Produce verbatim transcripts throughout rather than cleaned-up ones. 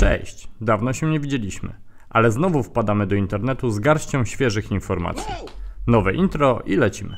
Cześć, dawno się nie widzieliśmy, ale znowu wpadamy do internetu z garścią świeżych informacji. Nowe intro i lecimy.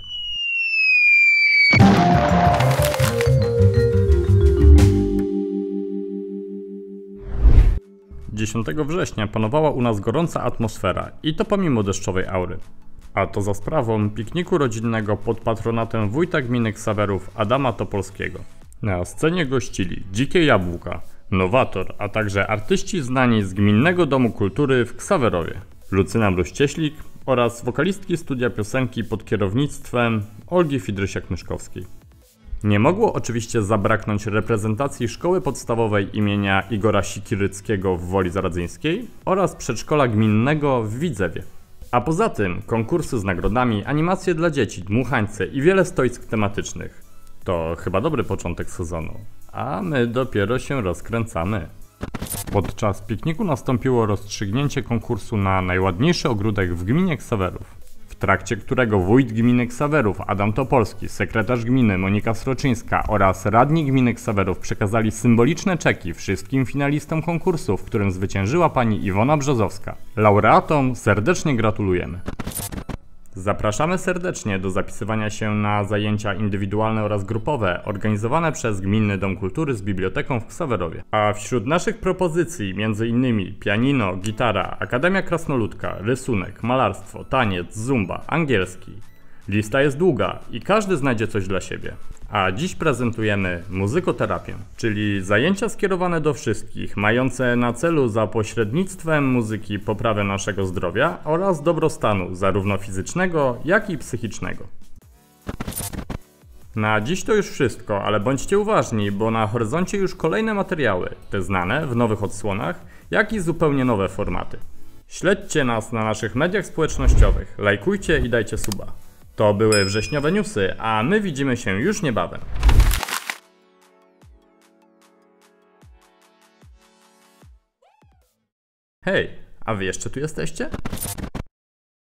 dziesiątego września panowała u nas gorąca atmosfera i to pomimo deszczowej aury. A to za sprawą pikniku rodzinnego pod patronatem wójta gminy Ksawerów Adama Topolskiego. Na scenie gościli Dzikie Jabłka, Nowator, a także artyści znani z Gminnego Domu Kultury w Ksawerowie. Lucyna Bluścieślik oraz wokalistki studia piosenki pod kierownictwem Olgi Fidrysiak-Myszkowskiej. Nie mogło oczywiście zabraknąć reprezentacji szkoły podstawowej imienia Igora Sikiryckiego w Woli Zaradzyńskiej oraz przedszkola gminnego w Widzewie. A poza tym konkursy z nagrodami, animacje dla dzieci, dmuchańce i wiele stoisk tematycznych. To chyba dobry początek sezonu, a my dopiero się rozkręcamy. Podczas pikniku nastąpiło rozstrzygnięcie konkursu na najładniejszy ogródek w gminie Ksawerów, w trakcie którego wójt gminy Ksawerów Adam Topolski, sekretarz gminy Monika Sroczyńska oraz radni gminy Ksawerów przekazali symboliczne czeki wszystkim finalistom konkursu, w którym zwyciężyła pani Iwona Brzozowska. Laureatom serdecznie gratulujemy. Zapraszamy serdecznie do zapisywania się na zajęcia indywidualne oraz grupowe organizowane przez Gminny Dom Kultury z biblioteką w Ksawerowie. A wśród naszych propozycji między innymi pianino, gitara, Akademia Krasnoludka, rysunek, malarstwo, taniec, zumba, angielski. Lista jest długa i każdy znajdzie coś dla siebie. A dziś prezentujemy muzykoterapię, czyli zajęcia skierowane do wszystkich, mające na celu za pośrednictwem muzyki poprawę naszego zdrowia oraz dobrostanu zarówno fizycznego, jak i psychicznego. Na dziś to już wszystko, ale bądźcie uważni, bo na horyzoncie już kolejne materiały, te znane w nowych odsłonach, jak i zupełnie nowe formaty. Śledźcie nas na naszych mediach społecznościowych, lajkujcie i dajcie suba. To były wrześniowe newsy, a my widzimy się już niebawem. Hej, a wy jeszcze tu jesteście?